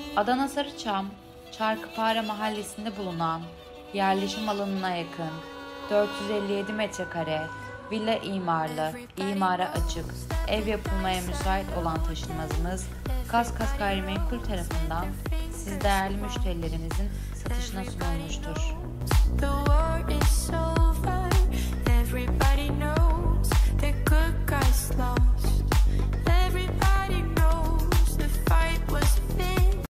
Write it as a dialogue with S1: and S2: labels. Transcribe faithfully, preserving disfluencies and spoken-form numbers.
S1: Adana Sarıçam, Çarkıpare mahallesinde bulunan yerleşim alanına yakın dört yüz elli yedi metrekare villa imarlı, imara açık, ev yapılmaya müsait olan taşınmazımız Kaskas Gayrimenkul tarafından siz değerli müşterilerimizin satışına sunulmuştur.